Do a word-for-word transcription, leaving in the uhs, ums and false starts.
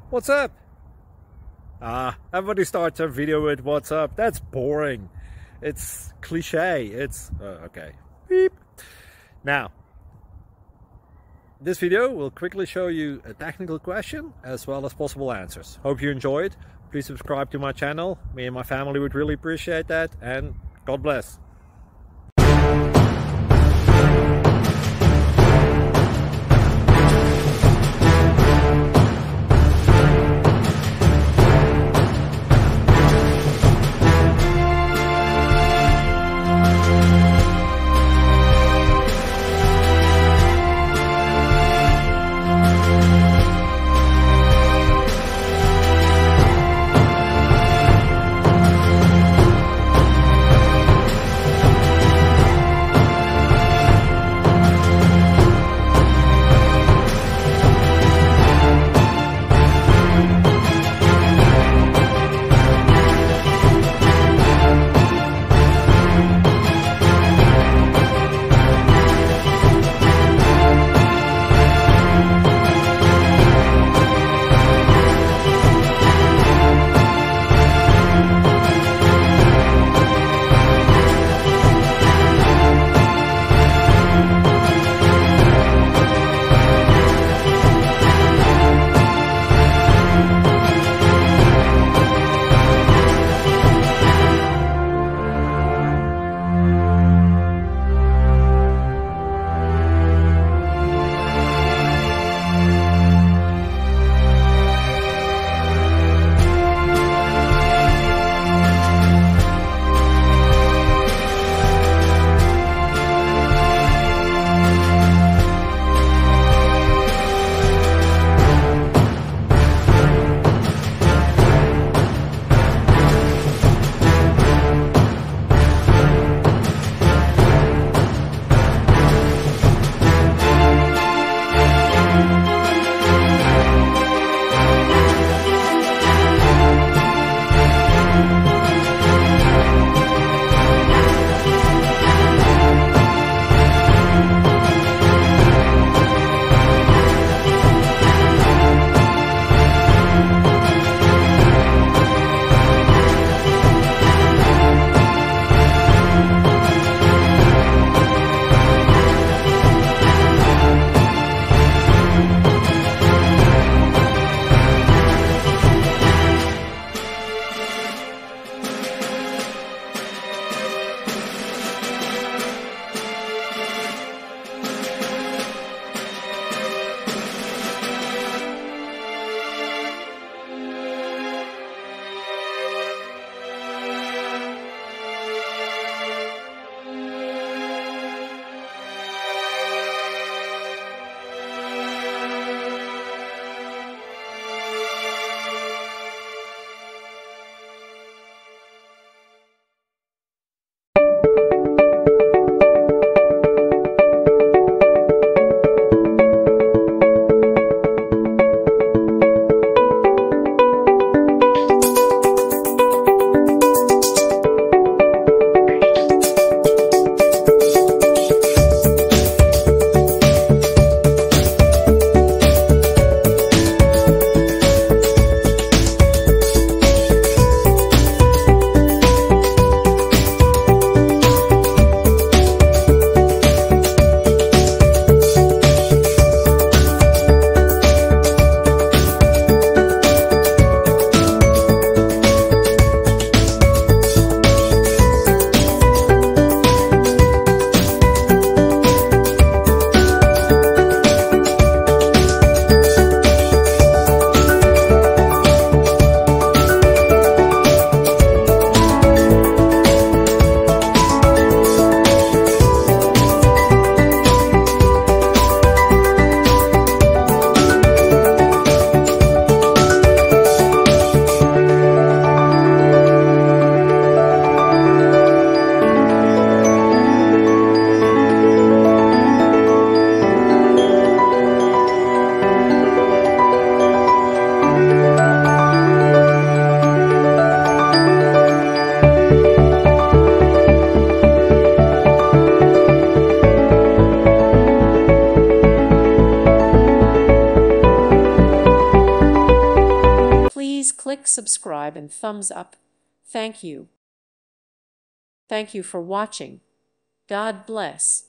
What's up? Ah, everybody starts their video with what's up. That's boring. It's cliche. It's uh, okay. Beep. Now, this video will quickly show you a technical question as well as possible answers. Hope you enjoyed. Please subscribe to my channel. Me and my family would really appreciate that, and God bless. Please click subscribe and thumbs up. Thank you. Thank you for watching. God bless.